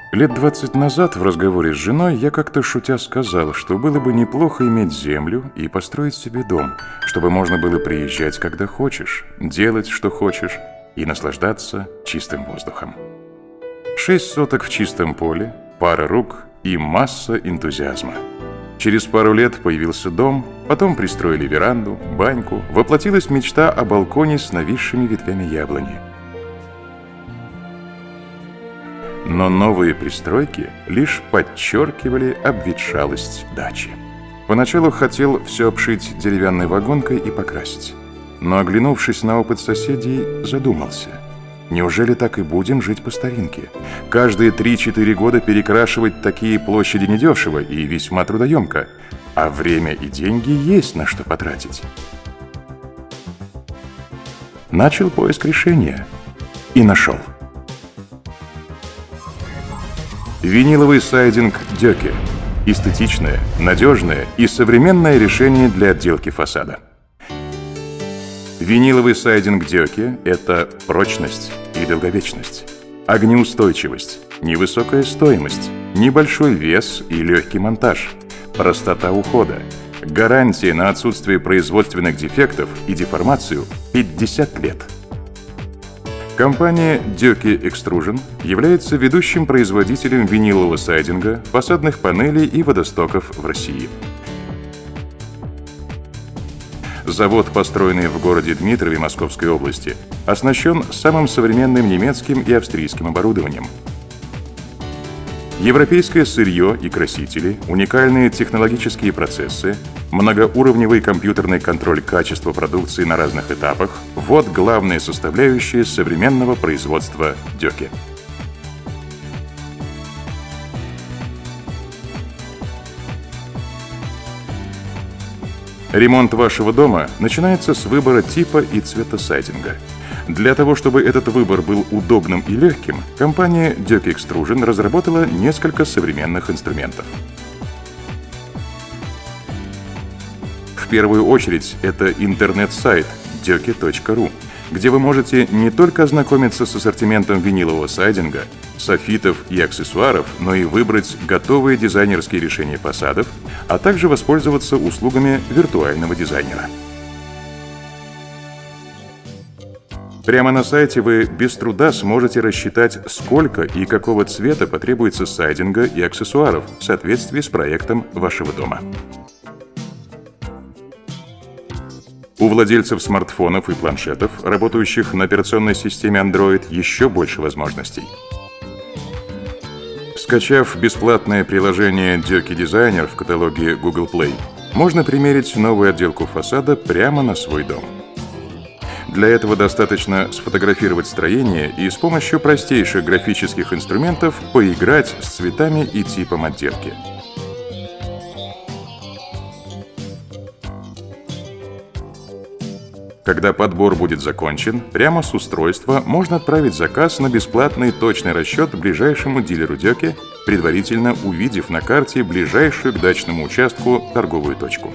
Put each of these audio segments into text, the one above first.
Лет 20 назад в разговоре с женой я как-то шутя сказал, что было бы неплохо иметь землю и построить себе дом, чтобы можно было приезжать, когда хочешь, делать, что хочешь, и наслаждаться чистым воздухом. 6 соток в чистом поле, пара рук и масса энтузиазма. Через пару лет появился дом, потом пристроили веранду, баньку, воплотилась мечта о балконе с нависшими ветвями яблони. Но новые пристройки лишь подчеркивали обветшалость дачи. Поначалу хотел все обшить деревянной вагонкой и покрасить. Но, оглянувшись на опыт соседей, задумался. Неужели так и будем жить по старинке? Каждые 3-4 года перекрашивать такие площади недешево и весьма трудоемко. А время и деньги есть на что потратить. Начал поиск решения. И нашел. Виниловый сайдинг Дёке. Эстетичное, надежное и современное решение для отделки фасада. Виниловый сайдинг Дёке – это прочность и долговечность, огнеустойчивость, невысокая стоимость, небольшой вес и легкий монтаж, простота ухода, гарантия на отсутствие производственных дефектов и деформацию 50 лет. Компания Döke Extrusion является ведущим производителем винилового сайдинга, фасадных панелей и водостоков в России. Завод, построенный в городе Дмитрове Московской области, оснащен самым современным немецким и австрийским оборудованием. Европейское сырье и красители, уникальные технологические процессы, многоуровневый компьютерный контроль качества продукции на разных этапах – вот главные составляющие современного производства Döke. Ремонт вашего дома начинается с выбора типа и цвета сайдинга. Для того, чтобы этот выбор был удобным и легким, компания Döke Extrusion разработала несколько современных инструментов. В первую очередь это интернет-сайт döke.ru, где вы можете не только ознакомиться с ассортиментом винилового сайдинга, софитов и аксессуаров, но и выбрать готовые дизайнерские решения фасадов, а также воспользоваться услугами виртуального дизайнера. Прямо на сайте вы без труда сможете рассчитать, сколько и какого цвета потребуется сайдинга и аксессуаров в соответствии с проектом вашего дома. У владельцев смартфонов и планшетов, работающих на операционной системе Android, еще больше возможностей. Скачав бесплатное приложение Döke Designer в каталоге Google Play, можно примерить новую отделку фасада прямо на свой дом. Для этого достаточно сфотографировать строение и с помощью простейших графических инструментов поиграть с цветами и типом отделки. Когда подбор будет закончен, прямо с устройства можно отправить заказ на бесплатный точный расчет ближайшему дилеру Döke, предварительно увидев на карте ближайшую к дачному участку торговую точку.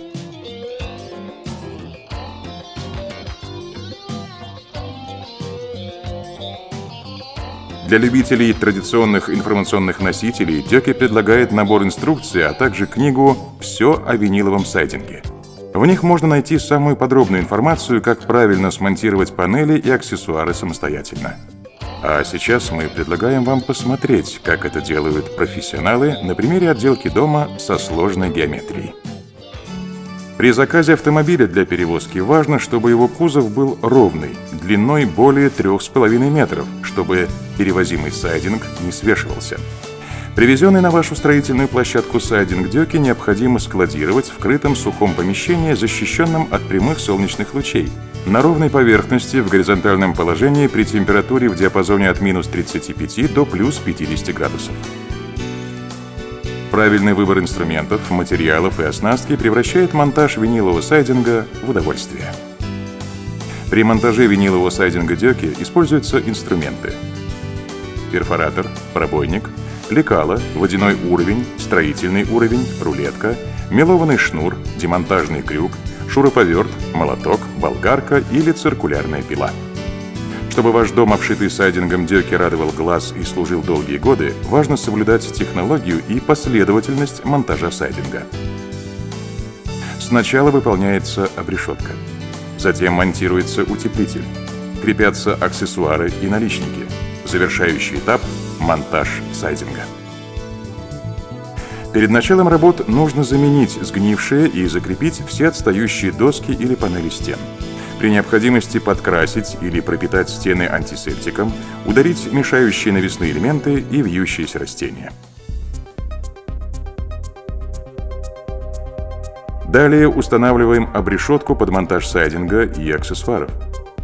Для любителей традиционных информационных носителей Döke предлагает набор инструкций, а также книгу «Все о виниловом сайдинге». В них можно найти самую подробную информацию, как правильно смонтировать панели и аксессуары самостоятельно. А сейчас мы предлагаем вам посмотреть, как это делают профессионалы на примере отделки дома со сложной геометрией. При заказе автомобиля для перевозки важно, чтобы его кузов был ровный, длиной более 3,5 метров, чтобы перевозимый сайдинг не свешивался. Привезенный на вашу строительную площадку сайдинг Döke необходимо складировать в крытом сухом помещении, защищенном от прямых солнечных лучей, на ровной поверхности в горизонтальном положении при температуре в диапазоне от минус 35 до плюс 50 градусов. Правильный выбор инструментов, материалов и оснастки превращает монтаж винилового сайдинга в удовольствие. При монтаже винилового сайдинга Döke используются инструменты: перфоратор, пробойник, лекало, водяной уровень, строительный уровень, рулетка, мелованный шнур, демонтажный крюк, шуруповерт, молоток, болгарка или циркулярная пила. Чтобы ваш дом, обшитый сайдингом Дёке, радовал глаз и служил долгие годы, важно соблюдать технологию и последовательность монтажа сайдинга. Сначала выполняется обрешетка. Затем монтируется утеплитель. Крепятся аксессуары и наличники. Завершающий этап – монтаж сайдинга. Перед началом работ нужно заменить сгнившие и закрепить все отстающие доски или панели стен. При необходимости подкрасить или пропитать стены антисептиком, удалить мешающие навесные элементы и вьющиеся растения. Далее устанавливаем обрешетку под монтаж сайдинга и аксессуаров.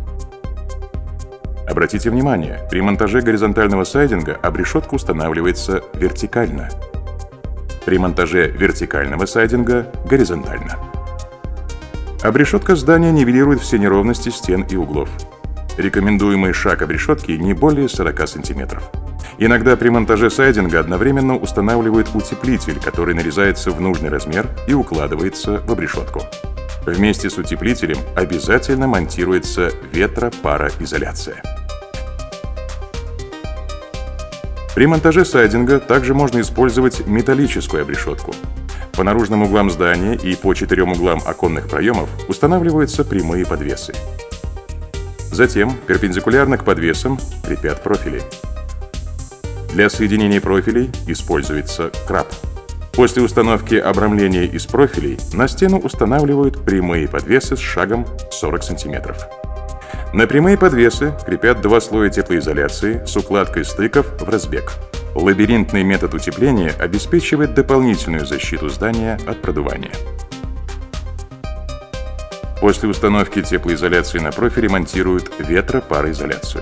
Обратите внимание, при монтаже горизонтального сайдинга обрешетка устанавливается вертикально. При монтаже вертикального сайдинга – горизонтально. Обрешетка здания нивелирует все неровности стен и углов. Рекомендуемый шаг обрешетки не более 40 см. Иногда при монтаже сайдинга одновременно устанавливают утеплитель, который нарезается в нужный размер и укладывается в обрешетку. Вместе с утеплителем обязательно монтируется ветро-пароизоляция. При монтаже сайдинга также можно использовать металлическую обрешетку. По наружным углам здания и по 4 углам оконных проемов устанавливаются прямые подвесы. Затем перпендикулярно к подвесам крепят профили. Для соединения профилей используется краб. После установки обрамления из профилей на стену устанавливают прямые подвесы с шагом 40 см. На прямые подвесы крепят 2 слоя теплоизоляции с укладкой стыков в разбег. Лабиринтный метод утепления обеспечивает дополнительную защиту здания от продувания. После установки теплоизоляции на профиле монтируют ветро-пароизоляцию.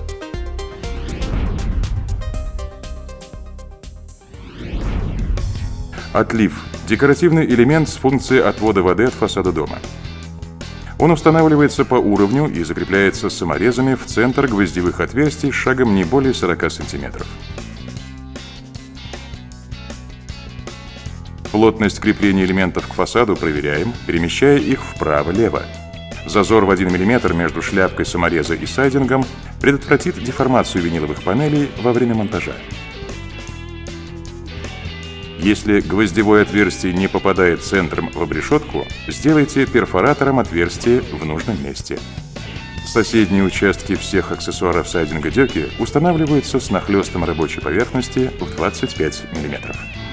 Отлив – декоративный элемент с функцией отвода воды от фасада дома. Он устанавливается по уровню и закрепляется саморезами в центр гвоздевых отверстий шагом не более 40 см. Плотность крепления элементов к фасаду проверяем, перемещая их вправо-лево. Зазор в 1 мм между шляпкой самореза и сайдингом предотвратит деформацию виниловых панелей во время монтажа. Если гвоздевое отверстие не попадает центром в обрешетку, сделайте перфоратором отверстие в нужном месте. Соседние участки всех аксессуаров сайдинга Дёке устанавливаются с нахлёстом рабочей поверхности в 25 мм.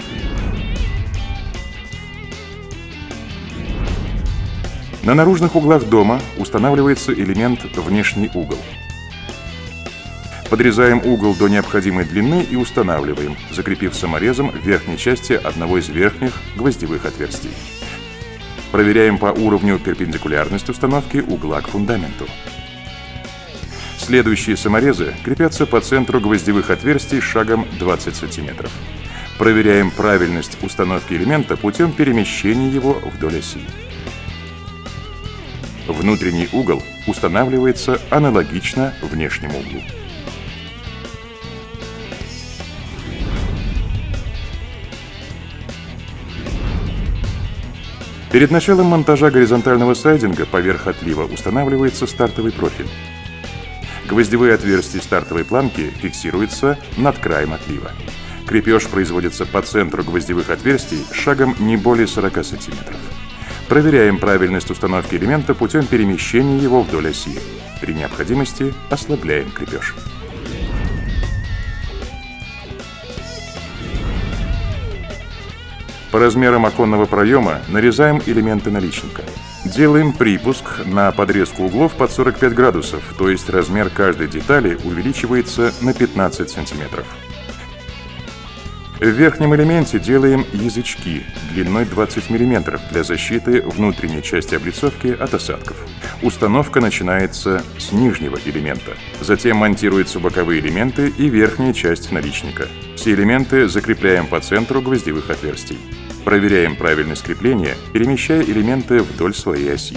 На наружных углах дома устанавливается элемент внешний угол. Подрезаем угол до необходимой длины и устанавливаем, закрепив саморезом в верхней части одного из верхних гвоздевых отверстий. Проверяем по уровню перпендикулярность установки угла к фундаменту. Следующие саморезы крепятся по центру гвоздевых отверстий шагом 20 см. Проверяем правильность установки элемента путем перемещения его вдоль оси. Внутренний угол устанавливается аналогично внешнему углу. Перед началом монтажа горизонтального сайдинга поверх отлива устанавливается стартовый профиль. Гвоздевые отверстия стартовой планки фиксируются над краем отлива. Крепеж производится по центру гвоздевых отверстий шагом не более 40 см. Проверяем правильность установки элемента путем перемещения его вдоль оси. При необходимости ослабляем крепеж. По размерам оконного проема нарезаем элементы наличника. Делаем припуск на подрезку углов под 45 градусов, то есть размер каждой детали увеличивается на 15 см. В верхнем элементе делаем язычки длиной 20 мм для защиты внутренней части облицовки от осадков. Установка начинается с нижнего элемента. Затем монтируются боковые элементы и верхняя часть наличника. Все элементы закрепляем по центру гвоздевых отверстий. Проверяем правильность крепления, перемещая элементы вдоль своей оси.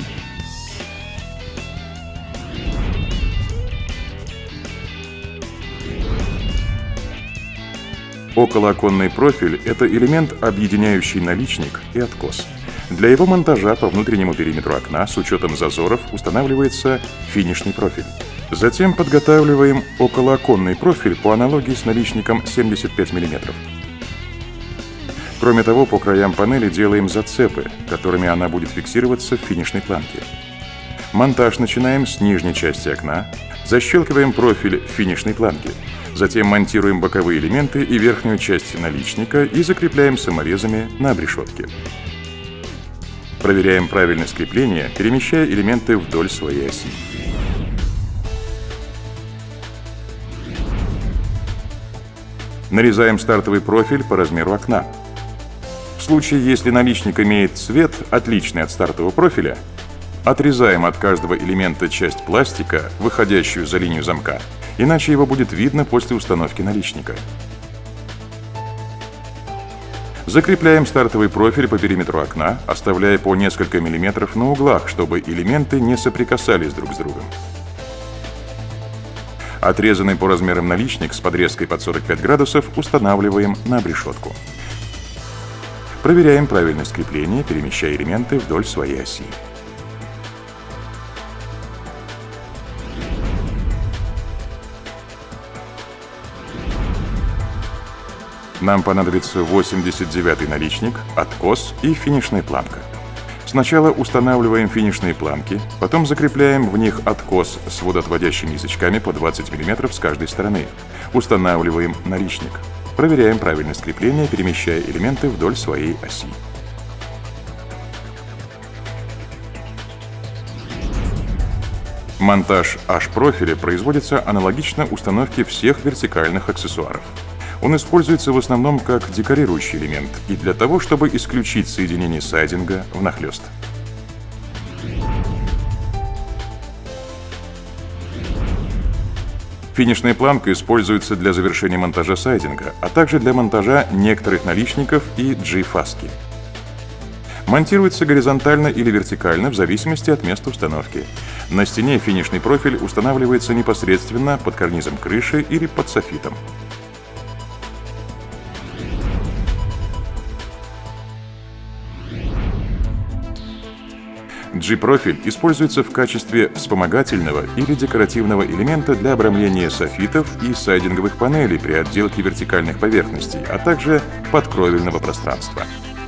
Околооконный профиль – это элемент, объединяющий наличник и откос. Для его монтажа по внутреннему периметру окна с учетом зазоров устанавливается финишный профиль. Затем подготавливаем околооконный профиль по аналогии с наличником 75 мм. Кроме того, по краям панели делаем зацепы, которыми она будет фиксироваться в финишной планке. Монтаж начинаем с нижней части окна, защелкиваем профиль в финишной планке, затем монтируем боковые элементы и верхнюю часть наличника и закрепляем саморезами на обрешетке. Проверяем правильность крепления, перемещая элементы вдоль своей оси. Нарезаем стартовый профиль по размеру окна. В случае, если наличник имеет цвет, отличный от стартового профиля, отрезаем от каждого элемента часть пластика, выходящую за линию замка, иначе его будет видно после установки наличника. Закрепляем стартовый профиль по периметру окна, оставляя по несколько миллиметров на углах, чтобы элементы не соприкасались друг с другом. Отрезанный по размерам наличник с подрезкой под 45 градусов устанавливаем на обрешетку. Проверяем правильность крепления, перемещая элементы вдоль своей оси. Нам понадобится 89-й наличник, откос и финишная планка. Сначала устанавливаем финишные планки, потом закрепляем в них откос с водоотводящими язычками по 20 мм с каждой стороны. Устанавливаем наличник. Проверяем правильность крепления, перемещая элементы вдоль своей оси. Монтаж H-профиля производится аналогично установке всех вертикальных аксессуаров. Он используется в основном как декорирующий элемент и для того, чтобы исключить соединение сайдинга внахлёст. Финишная планка используется для завершения монтажа сайдинга, а также для монтажа некоторых наличников и G-фаски. Монтируется горизонтально или вертикально в зависимости от места установки. На стене финишный профиль устанавливается непосредственно под карнизом крыши или под софитом. G-профиль используется в качестве вспомогательного или декоративного элемента для обрамления софитов и сайдинговых панелей при отделке вертикальных поверхностей, а также подкровельного пространства.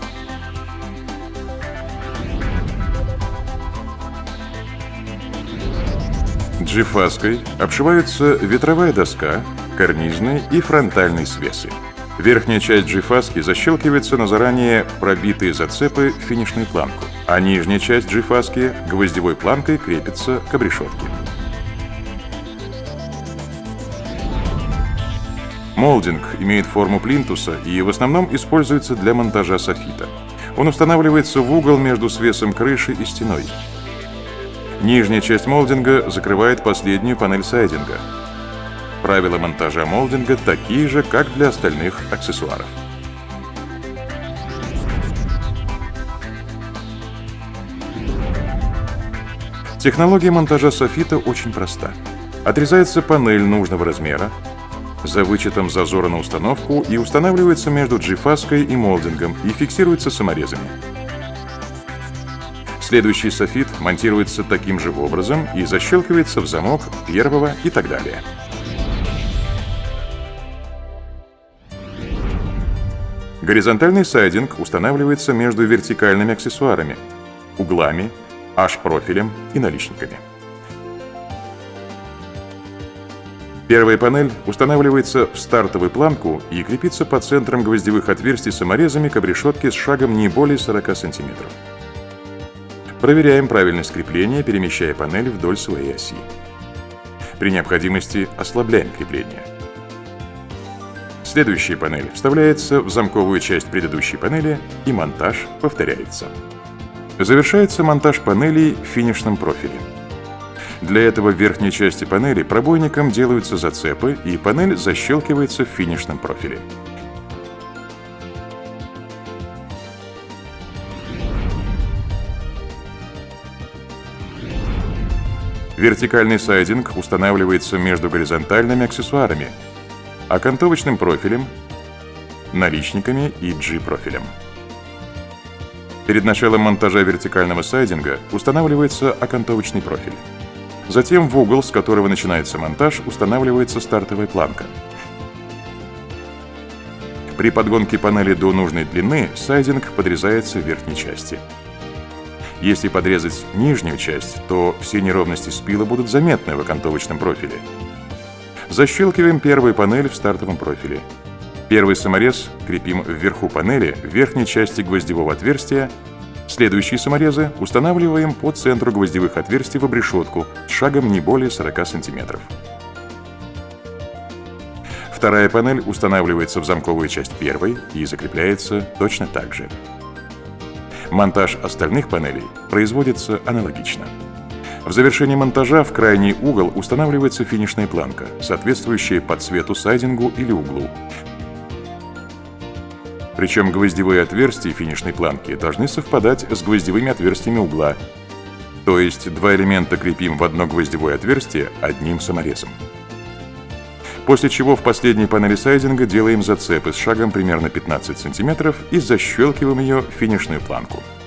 G-фаской обшиваются ветровая доска, карнизные и фронтальные свесы. Верхняя часть G-фаски защелкивается на заранее пробитые зацепы в финишную планку, а нижняя часть G-фаски гвоздевой планкой крепится к обрешетке. Молдинг имеет форму плинтуса и в основном используется для монтажа софита. Он устанавливается в угол между свесом крыши и стеной. Нижняя часть молдинга закрывает последнюю панель сайдинга. Правила монтажа молдинга такие же, как для остальных аксессуаров. Технология монтажа софита очень проста. Отрезается панель нужного размера, за вычетом зазора на установку и устанавливается между G-фаской и молдингом и фиксируется саморезами. Следующий софит монтируется таким же образом и защелкивается в замок первого и так далее. Горизонтальный сайдинг устанавливается между вертикальными аксессуарами, углами, H-профилем и наличниками. Первая панель устанавливается в стартовую планку и крепится по центрам гвоздевых отверстий саморезами к обрешетке с шагом не более 40 см. Проверяем правильность крепления, перемещая панель вдоль своей оси. При необходимости ослабляем крепление. Следующая панель вставляется в замковую часть предыдущей панели, и монтаж повторяется. Завершается монтаж панелей в финишном профиле. Для этого в верхней части панели пробойником делаются зацепы, и панель защелкивается в финишном профиле. Вертикальный сайдинг устанавливается между горизонтальными аксессуарами, окантовочным профилем, наличниками и G-профилем. Перед началом монтажа вертикального сайдинга устанавливается окантовочный профиль. Затем в угол, с которого начинается монтаж, устанавливается стартовая планка. При подгонке панели до нужной длины сайдинг подрезается в верхней части. Если подрезать нижнюю часть, то все неровности спила будут заметны в окантовочном профиле. Защелкиваем первую панель в стартовом профиле. Первый саморез крепим вверху панели в верхней части гвоздевого отверстия. Следующие саморезы устанавливаем по центру гвоздевых отверстий в обрешетку с шагом не более 40 см. Вторая панель устанавливается в замковую часть первой и закрепляется точно так же. Монтаж остальных панелей производится аналогично. В завершении монтажа в крайний угол устанавливается финишная планка, соответствующая по цвету сайдингу или углу. Причем гвоздевые отверстия финишной планки должны совпадать с гвоздевыми отверстиями угла. То есть два элемента крепим в одно гвоздевое отверстие одним саморезом. После чего в последней панели сайдинга делаем зацепы с шагом примерно 15 см и защелкиваем ее в финишную планку.